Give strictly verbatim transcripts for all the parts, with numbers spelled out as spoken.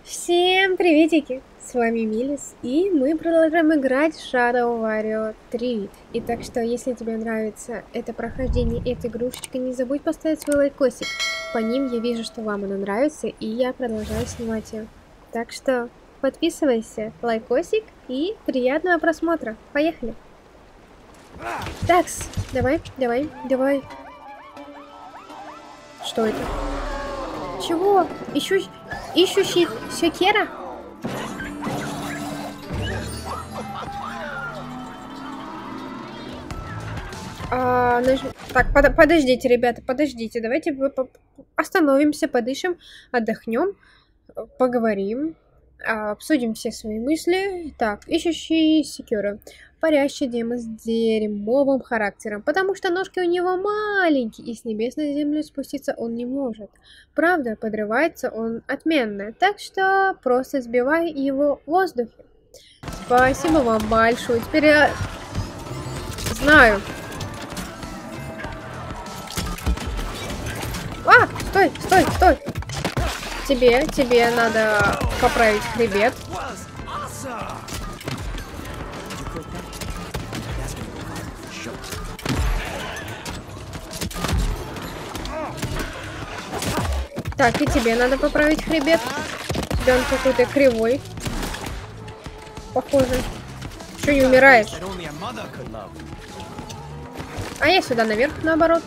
Всем приветики! С вами Милис, и мы продолжаем играть в Shadow Warrior три. И так что, если тебе нравится это прохождение, эта игрушечка, не забудь поставить свой лайкосик. По ним я вижу, что вам она нравится, и я продолжаю снимать ее. Так что, подписывайся, лайкосик, и приятного просмотра. Поехали! Такс, давай, давай, давай. Что это? Чего? Ищу... Ищущий Секера? А, наж... Так, под... подождите, ребята, подождите. Давайте остановимся, подышим, отдохнем, поговорим, обсудим все свои мысли. Так, ищущий Секера. Парящий демон с дерьмовым характером, потому что ножки у него маленькие, и с небес на землю спуститься он не может. Правда, подрывается он отменно, так что просто сбивай его в воздухе. Спасибо вам большое. Теперь я знаю. А, стой, стой, стой. Тебе, тебе надо поправить хребет. Так, и тебе надо поправить хребет. У тебя он какой-то кривой. Похоже. Что не умираешь? А я сюда наверх, наоборот.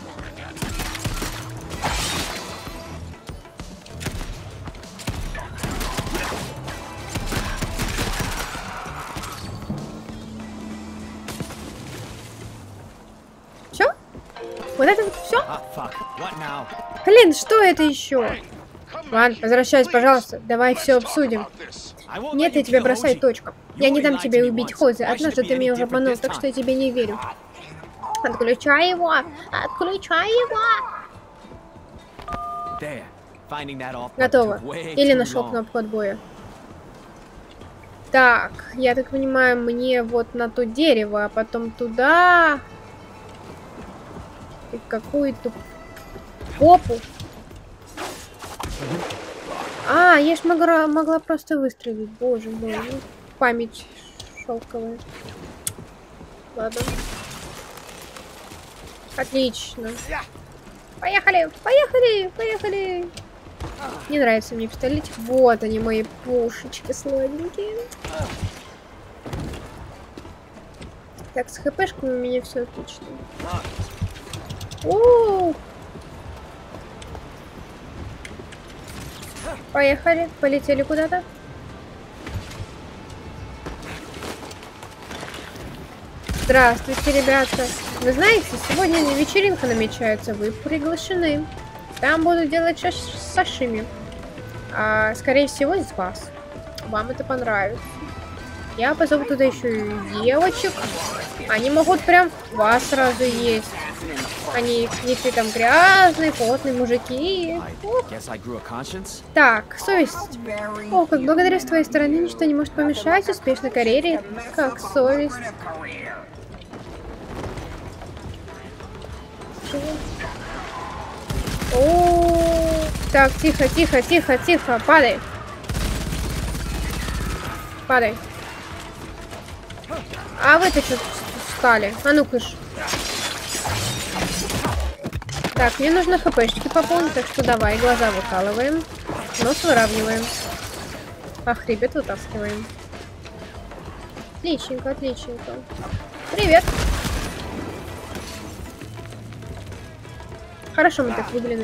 Все? Вот это вот все? Блин, что это еще? Ладно, возвращайся, пожалуйста. Давай все обсудим. Нет, я тебя бросаю, точка. Я не дам тебе убить Хози. Однажды ты меня уже обманул, так что я тебе не верю. Отключай его! Отключай его! Готово. Или нашел кнопку отбоя. Так, я так понимаю, мне вот на то дерево, а потом туда... И какую-то попу. А, я ж могла, могла просто выстрелить. Боже мой. Ну, память шелковая. Ладно. Отлично. Поехали, поехали, поехали. Не нравится мне пистолетик. Вот они, мои пушечки сладенькие. Так, с хпшками у меня все отлично. У-у-у. Поехали, полетели куда-то. Здравствуйте, ребята. Вы знаете, сегодня вечеринка намечается, вы приглашены. Там будут делать шаш сашими. А, скорее всего, из вас. Вам это понравится. Я позову туда еще и девочек. Они могут прям вас сразу есть. Они какие-то там грязные, потные мужики. Ох. Так, совесть. О, как благодаря с твоей стороны ничто не может помешать успешной карьере, как совесть. Чего? О, так, тихо, тихо, тихо, тихо, падай. Падай. А вы-то что встали? А ну-ка ж. Так, мне нужно хпшечки пополнить, так что давай, глаза выкалываем, нос выравниваем, а хребет вытаскиваем. Отличненько, отличненько. Привет! Хорошо мы так выглянули.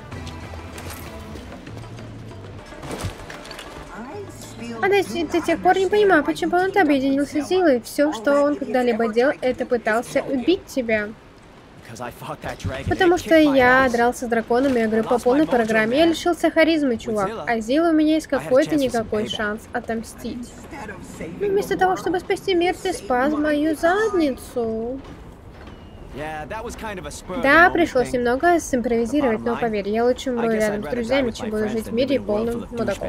А до, до тех пор не понимаю, почему он объединился с силой. Все, что он когда-либо делал, это пытался убить тебя. Потому что я дрался с драконами и игры по полной программе. Я лишился харизмы, чувак. А Зилы у меня есть какой-то никакой шанс отомстить. Но вместо того, чтобы спасти мир, ты спас мою задницу. Да, пришлось немного симпровизировать, но поверь, я лучше умру рядом с друзьями, чем буду жить в мире полным мудаком.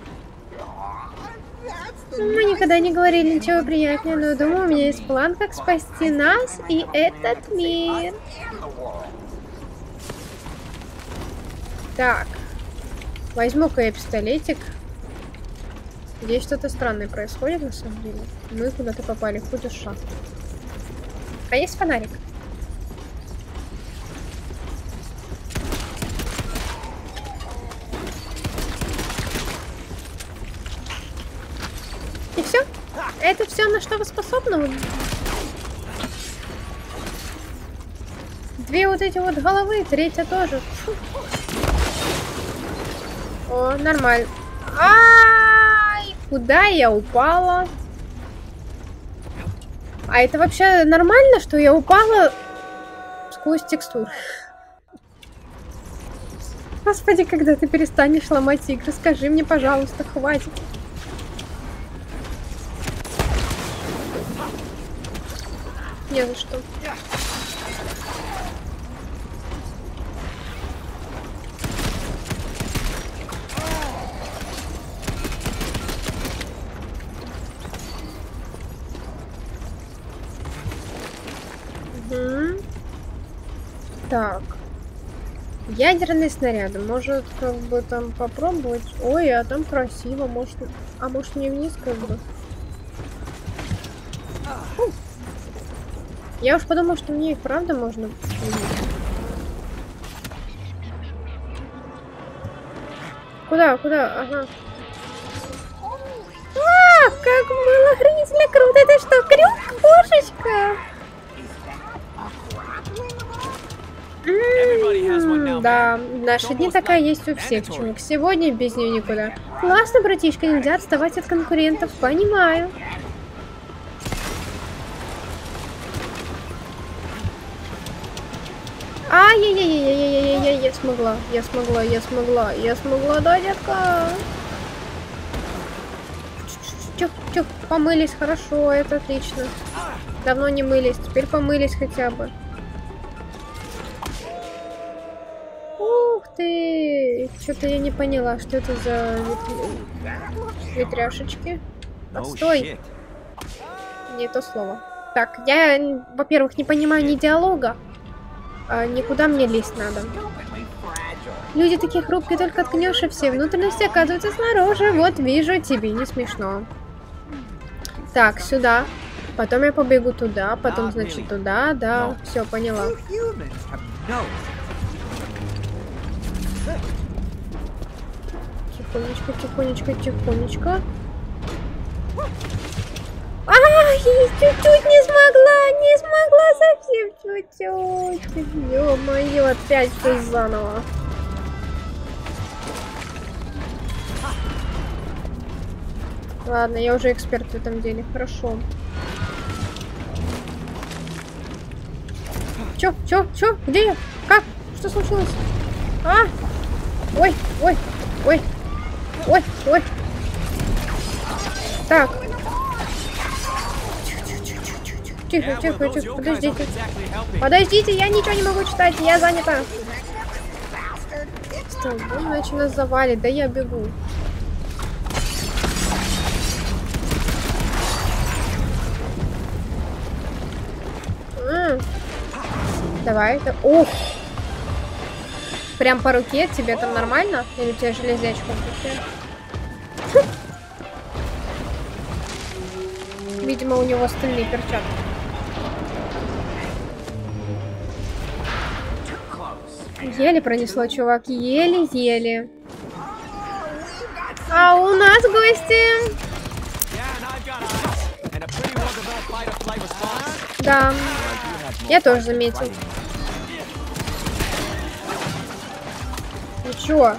Мы никогда не говорили ничего приятнее, но думаю, у меня есть план, как спасти нас и этот мир. Так, возьму-ка я пистолетик. Здесь что-то странное происходит, на самом деле. Мы куда-то попали, в душа. А есть фонарик? И все? Это все, на что вы способны? Две вот эти вот головы, третья тоже. Фу. О, нормально. Ай, куда я упала? А это вообще нормально, что я упала сквозь текстуру? Господи, когда ты перестанешь ломать игры, скажи мне, пожалуйста, хватит. Не за что. Угу. Так. Ядерные снаряды. Может, как бы там попробовать? Ой, а там красиво. Может, а может мне вниз как бы? Фу. Я уж подумала, что мне их правда можно. Куда, куда? Ага. А, как было охренительно круто! Это что, крюк, кошечка? М-м-м, да, в наши дни такая есть у всех, чувак. Сегодня без нее никуда. Классно, братишка, нельзя отставать от конкурентов, понимаю. Ай-яй-яй-яй-яй-яй-яй-яй, я смогла, я смогла, я смогла, я смогла, да, детка. Тихо-тихо, помылись, хорошо, это отлично. Давно не мылись, теперь помылись хотя бы. Ух ты! Что-то я не поняла, что это за ветря... ветряшечки. Отстой! Не то слово. Так, я, во-первых, не понимаю ни диалога, а никуда мне лезть надо. Люди такие хрупкие, только ткнешь, и все внутренности оказываются снаружи. Вот вижу, тебе не смешно. Так, сюда. Потом я побегу туда, потом, значит, туда, да. Все, поняла. Тихонечко, тихонечко, тихонечко. Ай, чуть-чуть не смогла, не смогла совсем чуть-чуть. Ё-моё, опять все заново. Ладно, я уже эксперт в этом деле, хорошо. Чё, чё, чё, где я? Как? Что случилось? А? Ой, ой, ой, ой, ой. Так. Тихо, тихо, тихо, подождите. Подождите, я ничего не могу читать, я занята. Стой, ну, иначе нас завалит, да я бегу. М-м. Давай, это... Ух! Прям по руке, тебе там нормально? Или у тебя железячка в руке? Видимо, у него стальные перчатки. Еле пронесло, чувак, еле-еле. А у нас гости. Да, я тоже заметил. Ну чё?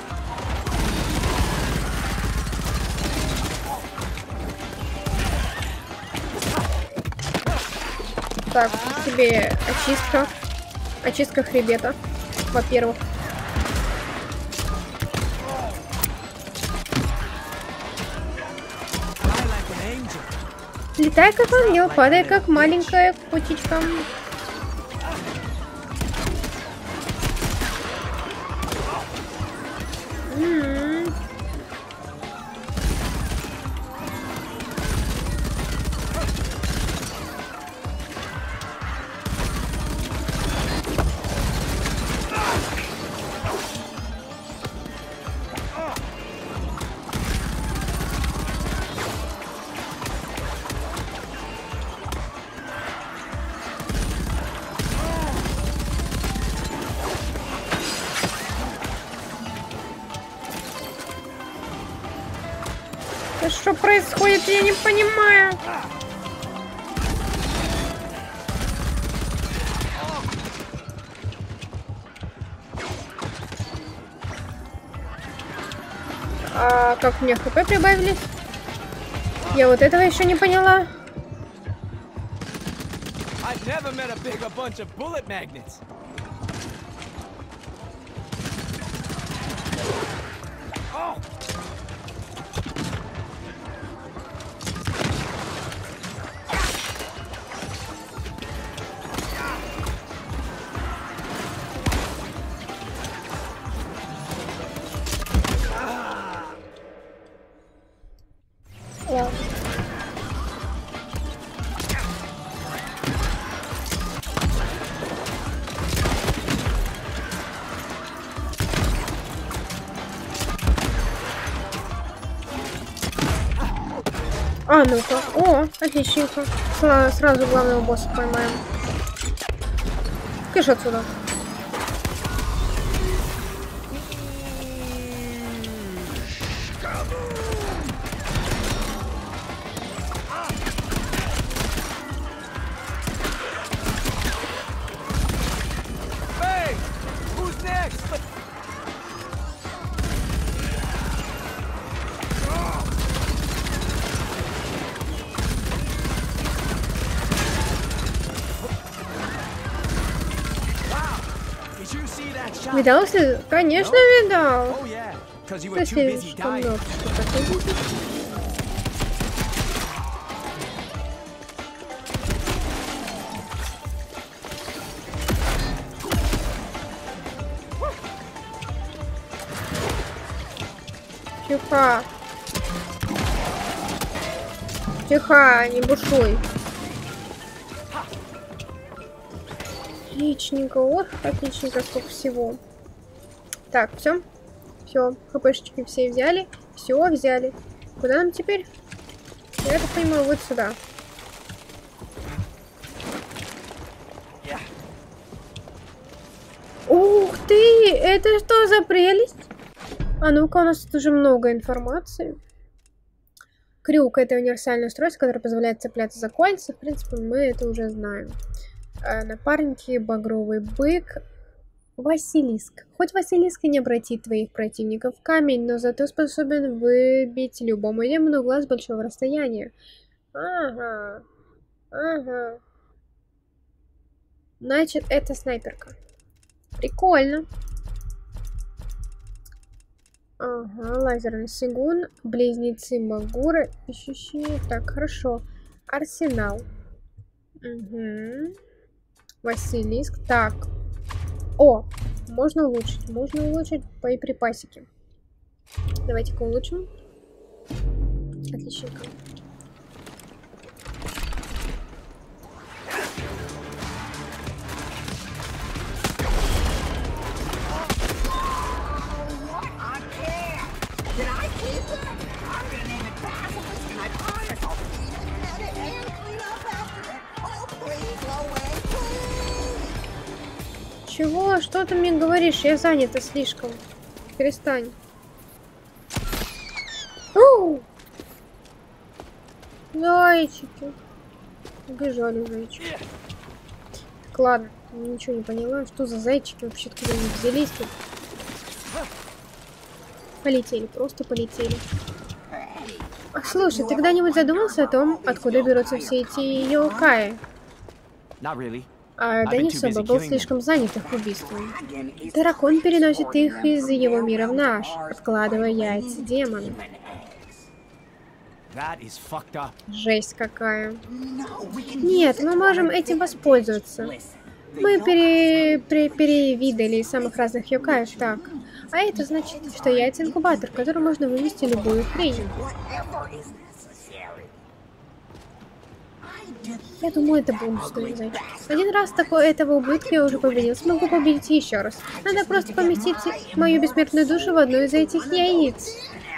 Так, тебе очистка. Очистка хребета, во-первых. Летай как ангел, падай как маленькая птичка. М-м-м. Что происходит, я не понимаю. А как мне хп прибавились? Я вот этого еще не поняла. А, ну-ка. О, отличненько. С сразу главного босса поймаем. Кыш отсюда. Видал ли? Конечно, видал. Да слишком много что-то. Тихо. Тихо, не бушуй. Отличненько, ох, отличненько, сколько всего. Так, все, все, хпшечки все взяли, все взяли. Куда нам теперь? Я так понимаю, вот сюда. Ух ты, это что за прелесть? А ну-ка, у нас тут уже много информации. Крюк — это универсальное устройство, которое позволяет цепляться за кольца. В принципе, мы это уже знаем. Напарники, багровый бык, Василиск. Хоть Василиск и не обратит твоих противников в камень, но зато способен выбить любому демону глаз с большого расстояния. Ага, ага. Значит, это снайперка. Прикольно. Ага, лазерный сигун, близнецы Магура, ищущие. Так, хорошо. Арсенал. Угу. Василиск. Так. О, можно улучшить. Можно улучшить боеприпасики. Давайте-ка улучшим. Отличненько. Чего? Что ты мне говоришь? Я занята слишком. Перестань. Оу! Зайчики. Убежали зайчики. Так, ладно. Ничего не поняла. Что за зайчики вообще, откуда они взялись тут? Полетели. Просто полетели. Слушай, ты когда-нибудь задумался о том, откуда берутся все эти йокаи? А, да не особо, был слишком занят их убийством. Дракон переносит их из его мира в наш, откладывая яйца демона. Жесть какая. Нет, мы можем этим воспользоваться. Мы пере... Пере... перевидали самых разных йокаев, так. А это значит, что яйца инкубатор, в который можно вывести любую хрень. Я думаю, это бонус, зайчик. Один раз такой этого ублюдка я уже победил. Смогу победить еще раз. Надо просто поместить мою бессмертную душу в одну из этих яиц.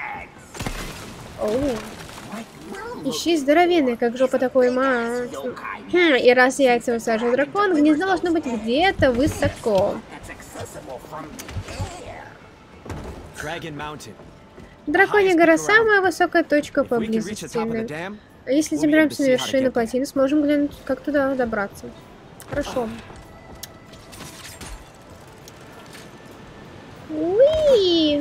Оу. Ищи здоровенный, как жопа такой ма. Хм, и раз яйца высаживает дракон, гнездо должно быть где-то высоко. Драконья гора — самая высокая точка поблизости. А если заберемся на вершину плотины, сможем глянуть, как туда добраться. Хорошо. Уи!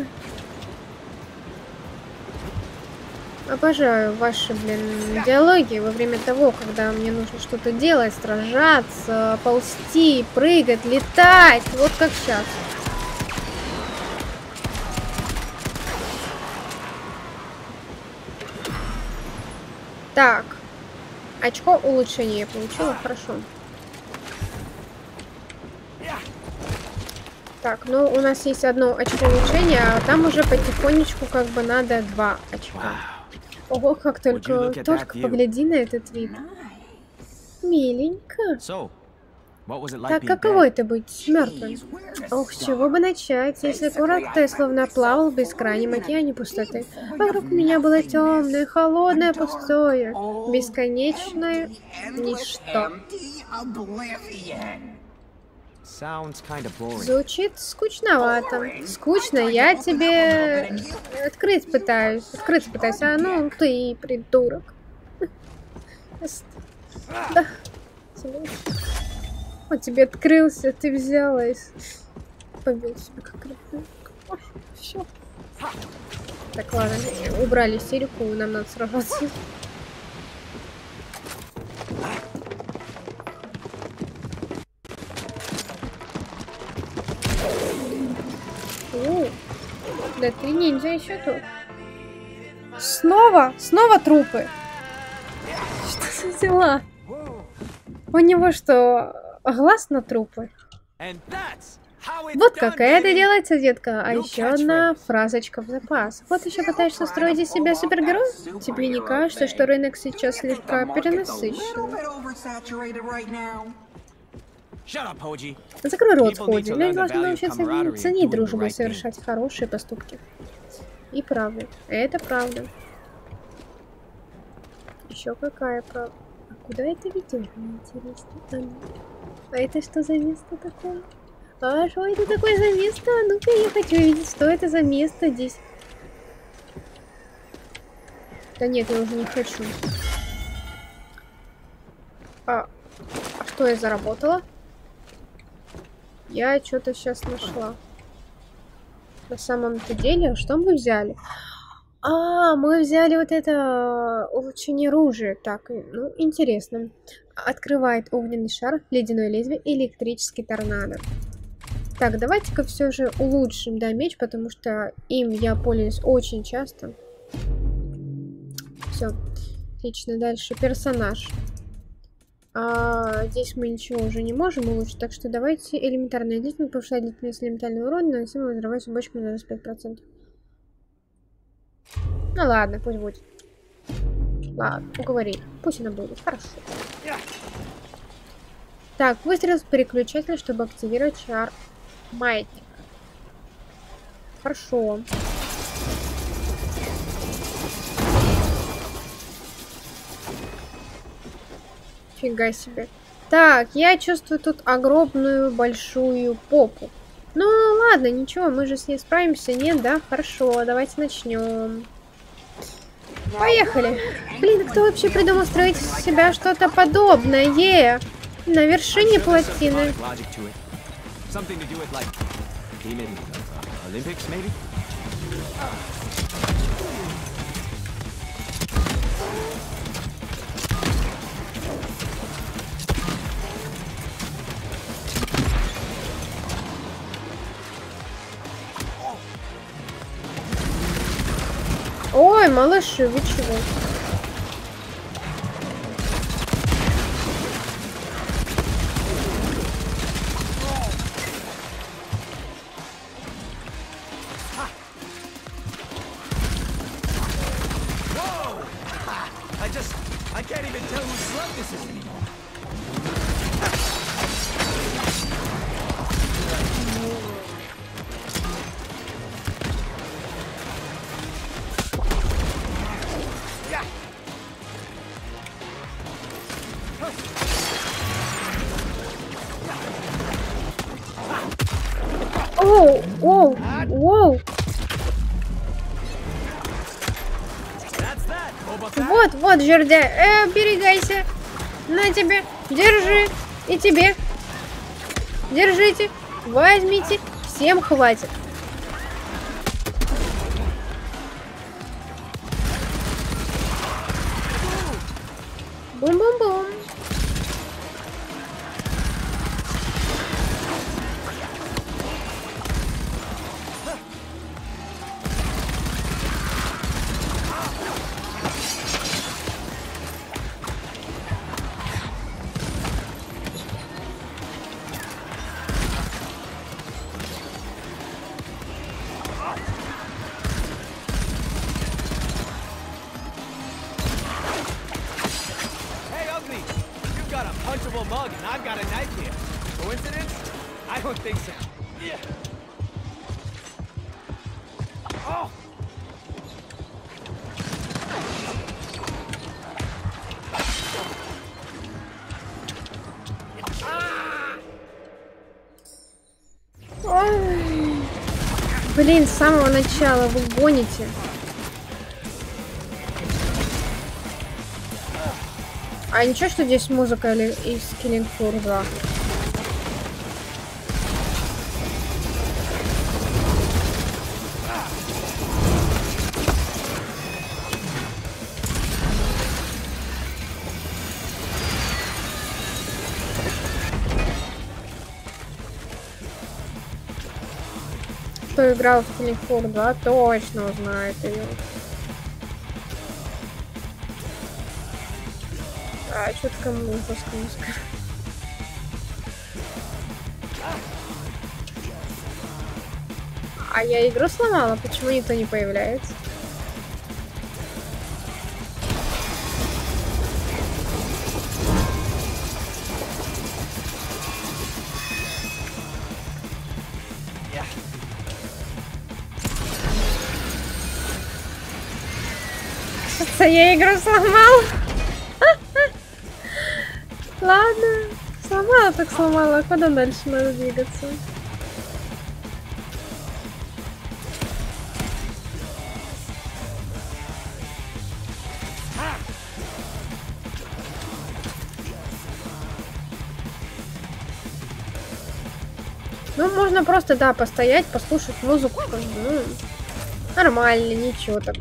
Обожаю ваши, блин, диалоги во время того, когда мне нужно что-то делать, сражаться, ползти, прыгать, летать. Вот как сейчас. Так. Очко улучшения я получила, хорошо. Так, ну у нас есть одно очко улучшения, а там уже потихонечку как бы надо два очка. Ого, как только, только погляди на этот вид. Миленько. Так каково это быть мертвым? Ох, с чего бы начать, если коротко я словно плавал в бескрайнем океане пустоты. Вокруг меня было темное, холодное, пустое, бесконечное ничто. Звучит скучновато. Скучно, я тебе открыть пытаюсь. Открыть пытаюсь, а ну ты придурок. Да. Он тебе открылся, ты взяла и побил себя как ребенок. Все. Так, ладно, убрали истерику, нам надо сражаться. О, да ты ниндзя еще тут. Снова? Снова трупы? Что за дела? У него что, глаз на трупы? Вот как это делается, детка. А еще одна фразочка в запас. Вот еще пытаешься строить из себя супергероя? Тебе не кажется, что рынок сейчас слегка перенасыщен? Закрой рот, Ходи. Люди должны научиться ценить дружбу и совершать хорошие поступки. И правда. Это правда. Еще какая правда? А куда это ведет, мне интересно? А это что за место такое? А что это такое за место? Ну-ка, я хочу видеть, что это за место здесь. Да нет, я уже не хочу. А, а что я заработала? Я что-то сейчас нашла. На самом-то деле, что мы взяли? А, мы взяли вот это улучшение оружия. Так, ну, интересно. Открывает огненный шар, ледяное лезвие и электрический торнадо. Так, давайте-ка все же улучшим, да, меч, потому что им я пользуюсь очень часто. Все. Отлично, дальше персонаж. А, здесь мы ничего уже не можем улучшить, так что давайте элементарная длительность, повышает длительность элементарного урона, наносимого взрывающей бочку на двадцать пять процентов. Ну ладно, пусть будет. Ладно, уговорили. Пусть она будет. Хорошо. Так, выстрел с переключателя, чтобы активировать шар маятника. Хорошо. Фига себе. Так, я чувствую тут огромную большую попу. Ну ладно, ничего, мы же с ней справимся. Нет, да? Хорошо, давайте начнем. Поехали. Блин, кто вообще придумал строить из себя что-то подобное? На вершине плотины. Ой, малыши, вы чего? Оу, оу, оу. Вот, вот, жердяй. Э, берегайся. На тебе. Держи. И тебе. Держите. Возьмите. Всем хватит. Бум-бум-бум. Mug and I've got a knife here. Coincidence? I don't think so. Yeah. Oh. Ой. Блин, с самого начала вы гоните. А ничего, что здесь музыка или из Killing Floor два? Кто играл в Killing Floor два, точно узнает ее. А, что такое жесткая музыка? А я игру сломала, почему никто не появляется? Я игру сломал. Ладно, сломала так сломала. Куда дальше надо двигаться? Ну, можно просто, да, постоять, послушать музыку, как бы, ну, нормально, ничего так.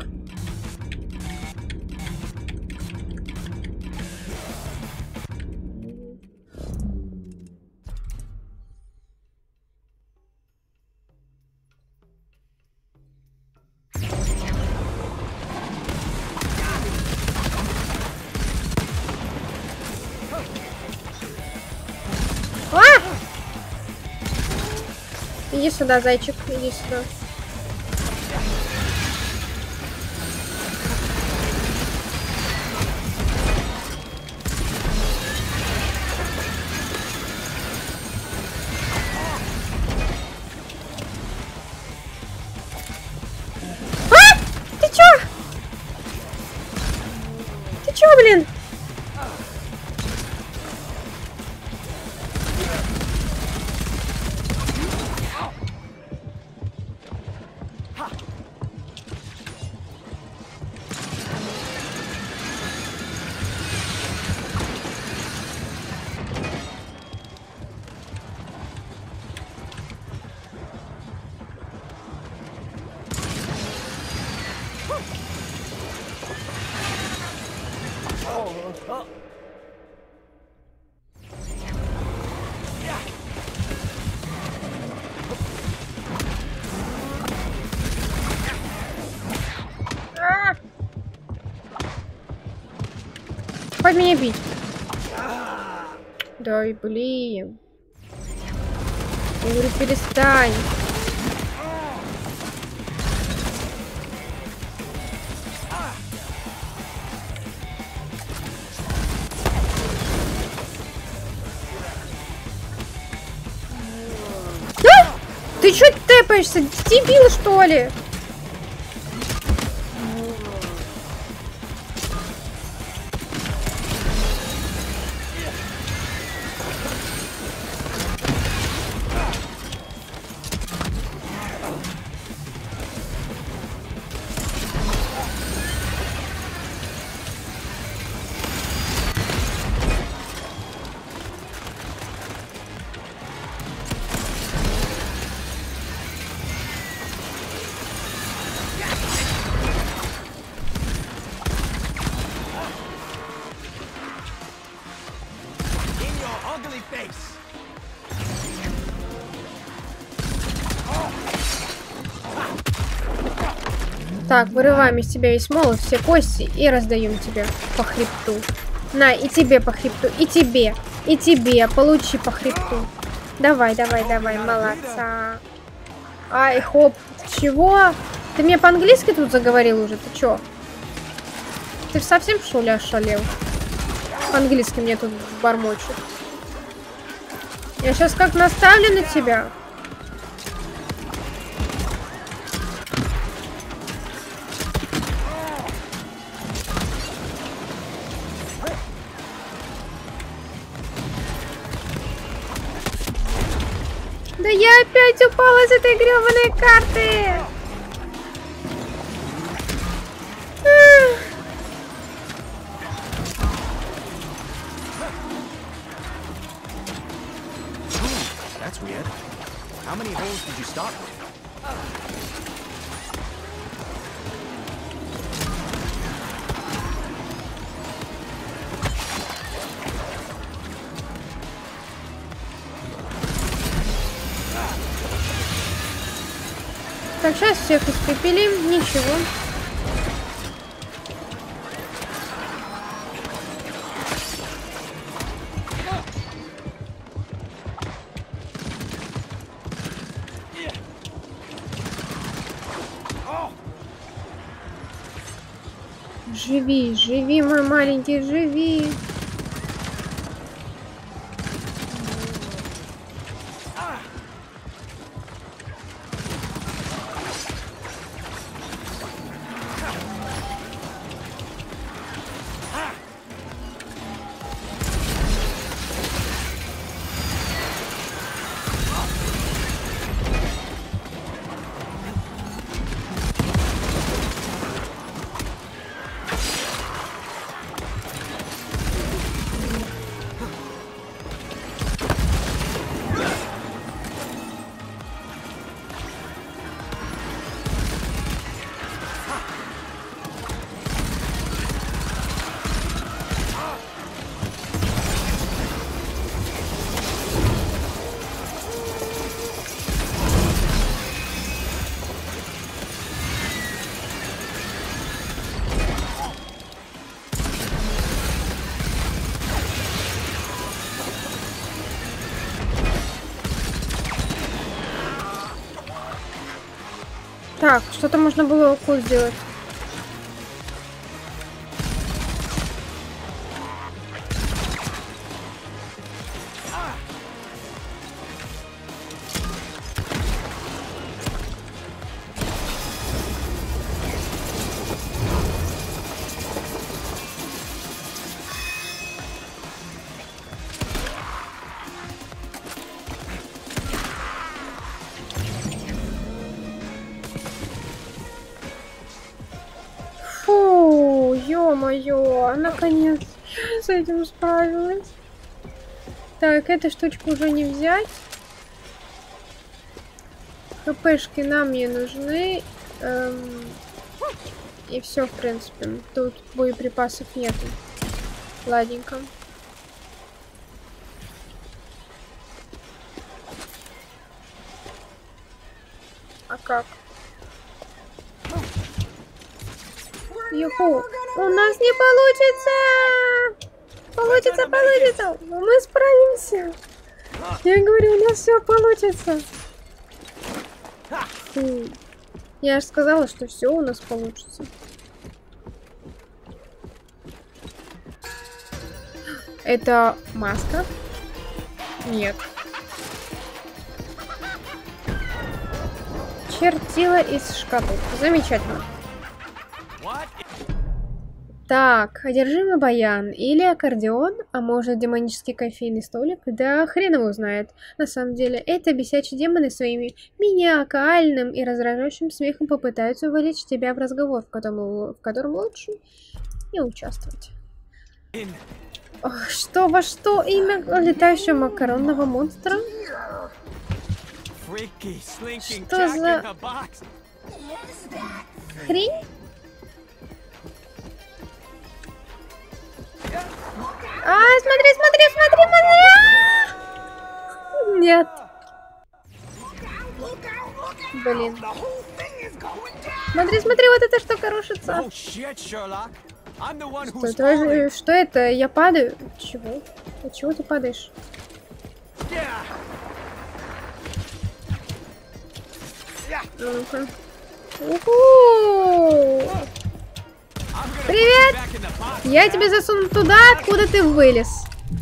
Иди сюда, зайчик, иди сюда. А! Ты чё? Ты чё, блин? Хоть меня бить. Да и блин. Я говорю, перестань. А? Ты чё тэпаешься? Дебил, что ли? ugly face. Так, вырываем из тебя весь молот, все кости и раздаем тебе по хребту. На, и тебе по хребту, и тебе, и тебе, получи по хребту. Давай, давай, давай, молодца. Ай, хоп, чего? Ты мне по-английски тут заговорил уже, ты чё? Ты совсем, что ли, ошалел? По-английски мне тут бормочет. Я сейчас как наставлю на тебя. Да я опять упала с этой гребаной карты. That's weird. How many holes did you start with? Так, сейчас всех испепелим. Ничего. Живи, живи, мой маленький, живи. Так, что-то можно было укус сделать. Ё-моё, наконец я с этим справилась. Так, эту штучку уже не взять. ХПшки нам не нужны. Эм, и все, в принципе. Тут боеприпасов нету. Ладненько. А как? Юху, у нас не получится! Получится, получится! Мы справимся! Я говорю, у нас все получится! Фу. Я же сказала, что все у нас получится. Это маска? Нет. Чертила из шкатулки. Замечательно. Так, одержимый баян или аккордеон, а может демонический кофейный столик, да хрен его знает. На самом деле, это бесячие демоны своими маниакальным и раздражающим смехом попытаются увлечь тебя в разговор, в котором, в котором лучше не участвовать. Ох, что во что имя летающего макаронного монстра? Что за хрень? А, смотри, смотри, смотри, смотри! Нет. Блин. Смотри, смотри, вот эта штука рушится. Что это? Что это? Я падаю? Чего? От чего ты падаешь? Ну-ка. Уху! Привет! Я тебя засуну туда, откуда ты вылез.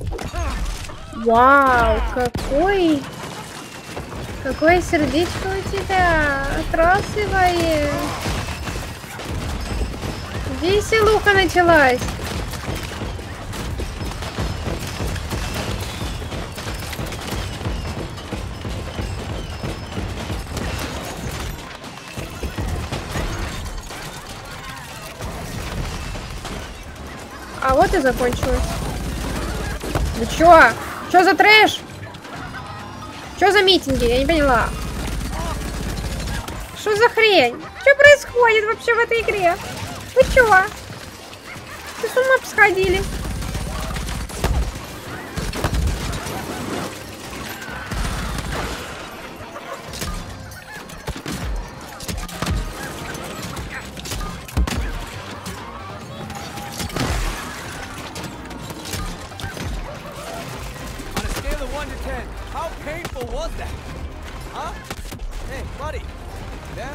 Вау, какой... Какое сердечко у тебя красивое. Веселуха началась. А вот и закончилось. Ну чё? Чё за трэш? Чё за митинги? Я не поняла. Что за хрень? Что происходит вообще в этой игре? Вы чё? Вы с ума посходили? How painful was that? Huh? Hey, buddy. Yeah?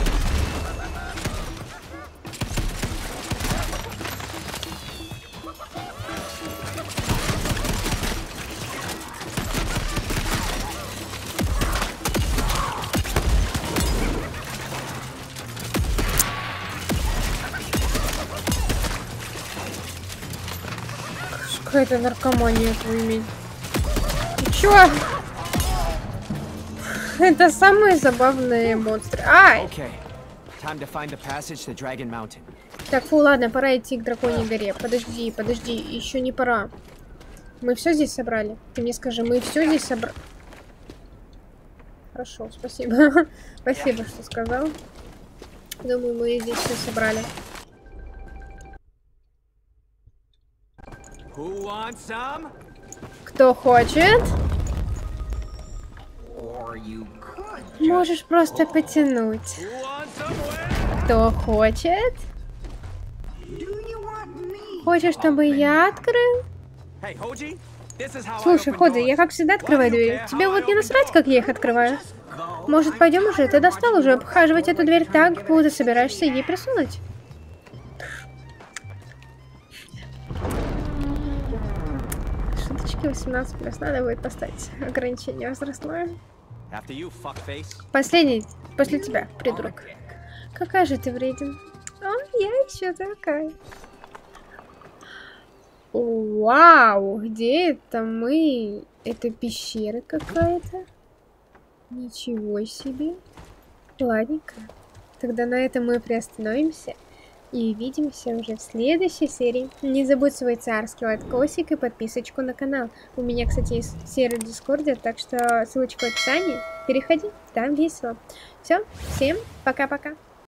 Какая-то наркомания твою иметь. Чё? Это самые забавные монстры. Ай! Так, фу, ладно, пора идти к драконьей горе. Подожди, подожди, еще не пора. Мы все здесь собрали? Ты мне скажи, мы все здесь собрали? Хорошо, спасибо. Спасибо, что сказал. Думаю, мы здесь все собрали. Кто хочет? Можешь просто потянуть. Кто хочет? Хочешь, чтобы я открыл? Слушай, Ходи, я как всегда открываю двери. Тебе вот не насрать, как я их открываю? Может, пойдем уже? Ты достал уже обхаживать эту дверь так, будто собираешься ей присунуть. Шуточки восемнадцать плюс. Надо будет поставить ограничение возрастное. Последний, после тебя, придурок. Какая же ты вреден. А, я еще такая. Вау, где это мы? Это пещера какая-то? Ничего себе. Ладненько. Тогда на этом мы приостановимся. И увидимся уже в следующей серии. Не забудь свой царский лайкосик и подписочку на канал. У меня, кстати, есть сервер в Дискорде, так что ссылочка в описании. Переходи, там весело. Все, всем пока-пока.